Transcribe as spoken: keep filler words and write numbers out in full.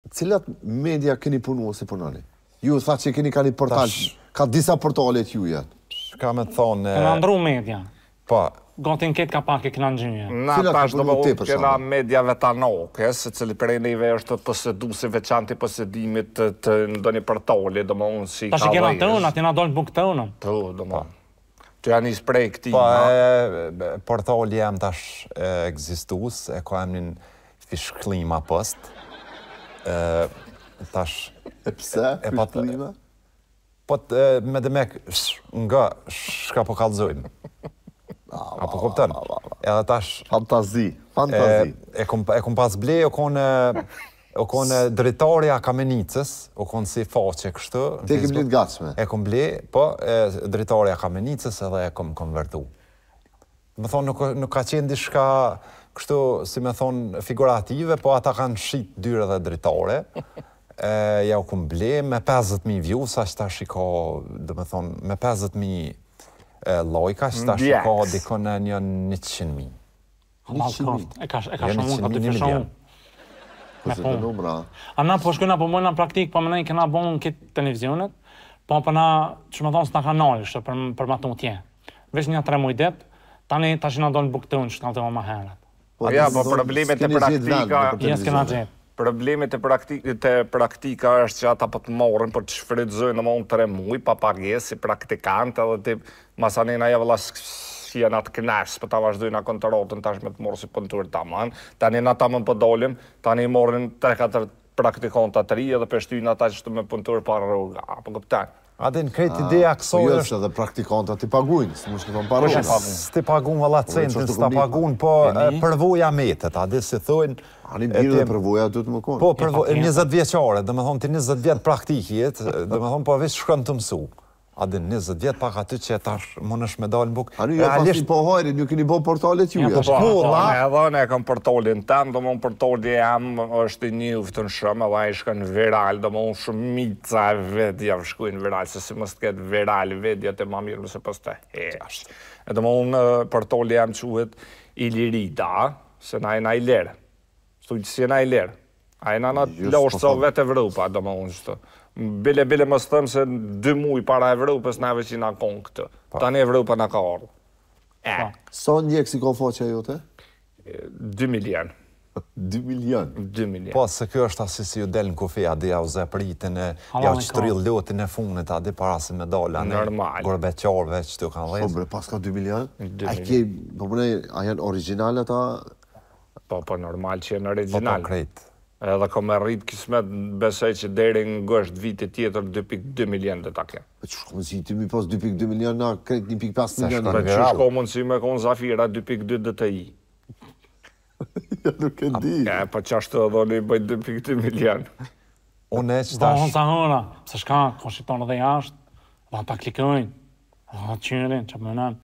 cilat media keni punu ose punoni? Ju tha që keni ka një portal, ka disa portalet juja. Ka me thonë... Këna ndru media. Po. Gotin ketë ka pak e këna gjyje. Na tash do më kena mediave tanoke, se cili prej neve është posedu se veçanti posedimit të ndonjë portali, do më unë si ka vajës. Ta që kena të unë, ati na dollë buk të unë. Të, do më. Të janë isë prej këti. Po, portali jam tash egzistus, e ko emnin Fish Klima Post. Tash... E pse, Fish Klima? Po, me dhe mek, nga shka po kalzojnë. Apo kuptën? Edhe tash... Fantazi, fantazi. E kum pas ble, o konë dritarja Kamenicës, o konë si faqe kështu. Te ke blit gatshme? E kum ble, po, dritarja Kamenicës edhe e kum konvertu. Me thonë, nuk ka qenë dishka kështu, si me thonë, figurative, po ata kanë shqit dyre dhe dritare. Ja u kum ble, me pesëdhjetë mijë views, ashtë tash i ka, dhe me thonë, me pesëdhjetë mijë lojka, që tash ka dikon e një njëqind mijë. E ka shumë unë, ka të fishon unë. Po se të numra. A na po shkojna po mëjna praktik, po mënej këna bon këtë televizionet, po për na, që më thonë së na kanalisht, për ma të tje. Vesh një tre muj det, tani tash na donë buk të unë, që kanë të më ma heret. Ja, po problemet e praktika... Jes kena gjithë. Problemet e praktika është që ata po të morën për të shfrytëzojnë në mund tre muj, pa pagesë, si praktikant, edhe të masanina ja vëlla si janë atë knashës, për ta vazhdojnë a kontratën tash me të morë si pëntur të aman. Tani na ta më pëdolim, tani morën tre katër praktikanta të ri edhe pështyjnë ata që të me pëntur para rruga, apo këpten. Adin, krejt ideja kësoj është... Po jështë edhe praktikanta t'i pagujnë, së më shkëton para rruga. S'ti pagujnë vëlla centin, s'ta pagujnë, po përvoja metet, adin si thujnë... Ani birë dhe përvoja du të më konë. Po, njëzet vjeqare, dhe me thonë të njëzet vjetë praktikjet, dhe me thonë po veç shkën të mësu. Adin, njëzet vjetë pak aty që tash më nësh me dalë në bukë. Ani, jo pas një po hajri, një keni bo portalet ju, ja? Po, edhe ne kam portalin tem, dhe më në portali jam është një uftën shumë, edhe i shkën viral, dhe më në shumica e vedja shkujnë viral, se si mështë ketë viral vedja të ma mirë mëse pas të heshtë. Edhe më në portali jam quhet Ilirida, se na e na i lerë. Stujtë si e na i lerë. A e na na lashtë sa vetë Evropa, dhe më unë qëtë. Bile, bile më së thëmë se dy muj para Evropës neve që na konë këtë. Tani Evropa na ka ardhë. E. Sa njekë si ka faqe jote? Dy milion. Dy milion? Dy milion. Po, se kjo është asi si ju del në kufi, adi ja u zepritin e, ja u qëtrill lotin e funit, adi para se me dola, ne gorbeqarve që të kanë lezë. Po, bre, pas ka dy milion? A ke, po përne, a janë original ata? Po, po, normal që janë original. Po, po, krejt. Edhe kom e rritë kismet besoj që deri në gështë viti tjetër dy pikë dy milion dhe ta kemë. Po që shko mësi, ti mi pas dy pikë dy milion, na krejt një pikë pesë milion. Po që shko mundësi me konë Zafira dy pikë dy D T I. Ja, nuk e di. Po që ashtë edhe në i bëjt dy pikë dy milion. Unë e që Po, tash... hënë sa hëna, se shka, kon shqiptonë dhe jashtë, dhe ta klikojnë, dhe ta qyrin, që mënën.